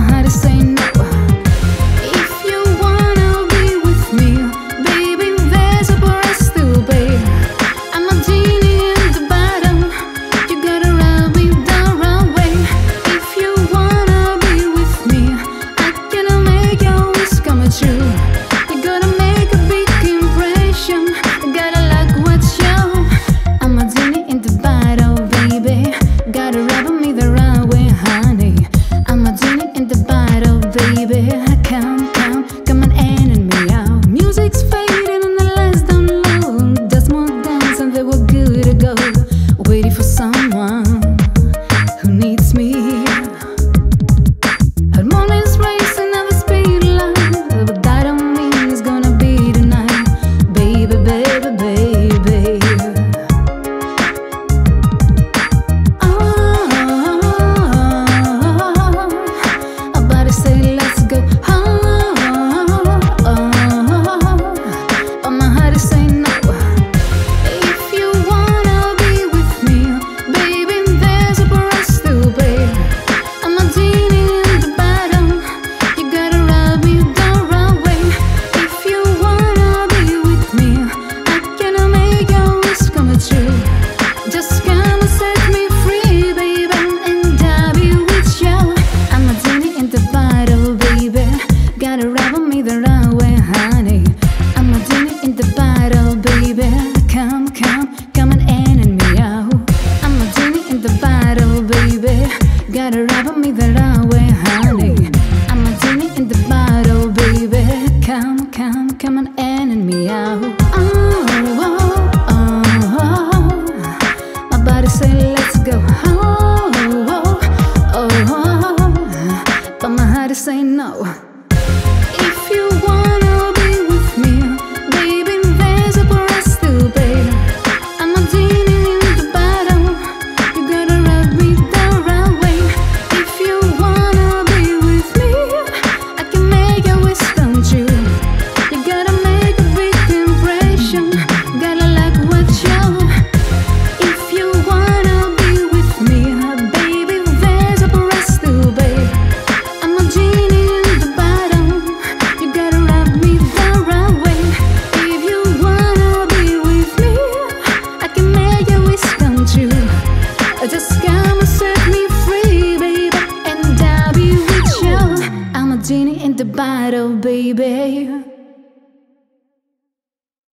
heart is saying no. If you wanna be with me, baby, there's a price to pay. I'm a genie in the bottle, you gotta rub me the wrong way. If you wanna be with me, I can make your wish come true. You gotta make a big impression, you gotta like what you. I'm a genie in the bottle, baby, gotta rub me the wrong way, honey. I'm a genie in the bottle, baby. Come on in and me out. Music's fading and the lights down low. There's more dance and they were good to go. Waiting for someone who needs me. Her morning's racing at the speed line, but that don't mean it's gonna be tonight. Baby, baby, baby. Say let's go home, but my heart is saying no. If you wanna be with me, baby, there's a price to pay. I'm a genie in the bottle, you gotta rub me the wrong way. If you wanna be with me, I can make your wish come true. Just come and set me free, baby, and I'll be with you. I'm a genie in the bottle, baby, gotta rub me the wrong way, honey. I'm a genie in the bottle, baby. Come on in and me out. I'm a genie in the bottle, baby, gotta rub me the wrong way, honey. I'm a genie in the bottle, baby. Come on in and me out. My body say let's go home, but my heart is saying no. If you wanna be with me, baby, there's a price to pay. I'm a genie in the bottle, you gotta rub me the wrong way. If you wanna be with me, I can make your wish come true. You gotta make a big impression, gotta like what you. If you wanna be with me, baby, there's a price to pay. I'm a genie in the bottle, you gotta rub me the wrong way. If you wanna be with me, I can make your wish come true. Just come and set me free, baby, and I'll be with you. I'm a genie in the bottle, baby.